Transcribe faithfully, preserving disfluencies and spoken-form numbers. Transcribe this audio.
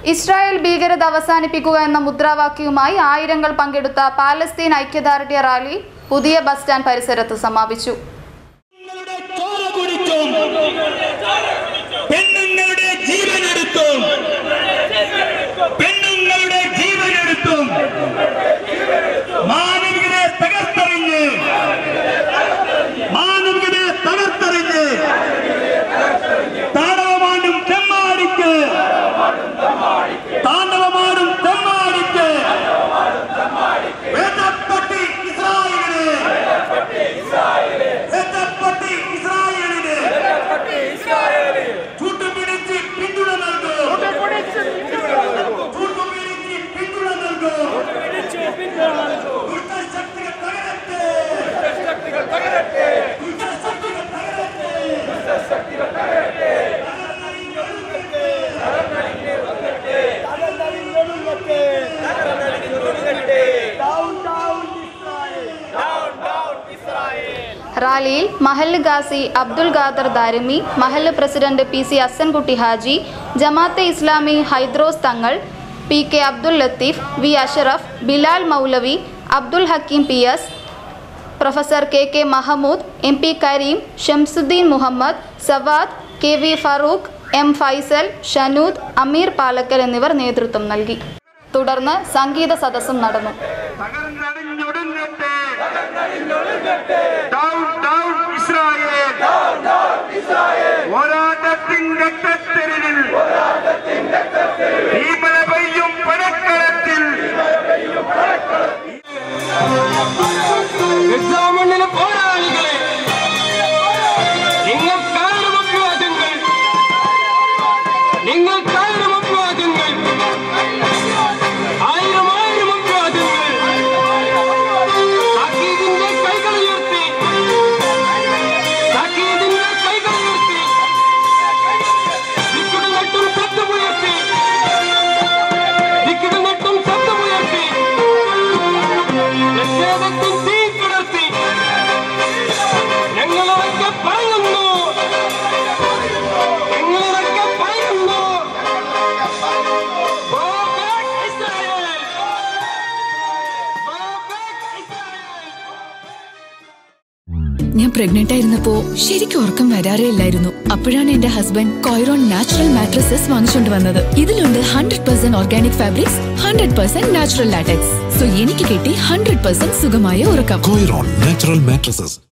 Israel ഭീകരത അവസാനിപ്പിക്കുക എന്ന മുദ്രാവാക്യവുമായി ആയിരങ്ങൾ പങ്കെടുത്ത പാലസ്തീൻ ഐക്യദാർഢ്യ റാലി പുതിയ ബസ് സ്റ്റാൻഡ് പരിസരത്ത് സമാപിച്ചു. റാലിയിൽ മഹല്ല് ഗാസി അബ്ദുൽ ഖാദർ ദാരിമി, മഹല്ല് president P C Asankutty Haji, Jamaat-e Islami Hydros Thangal, P K Abdul Latheef, V Ashraf, Bilal Moulavi, Abdul Hakeem P S, professor K K Mahmood, M P Kareem, Shamsuddin Muhammad, Sawad, K V Farook, M Faisal, Shanood, Ameer Palakkal എന്നിവർ നേതൃത്വം നൽകി. തുടർന്ന് സംഗീത സദസ്സും നടന്നു. ഞാൻ പ്രഗ്നന്റ് ആയിരുന്നപ്പോ ശരിക്കും ഉറക്കം വരാറേ ഇല്ലായിരുന്നു. അപ്പോഴാണ് എന്റെ ഹസ്ബൻഡ് കോയറോൺ നാച്ചുറൽ മാട്രസസ് വാങ്ങിച്ചുകൊണ്ട് വന്നത്. ഇതിലുണ്ട് hundred percent organic fabrics, hundred percent natural latex. So എനിക്ക് കിട്ടി ഹൺഡ്രഡ് പെർസെന്റ് സുഖമായ ഉറക്കം. Coiron natural mattresses.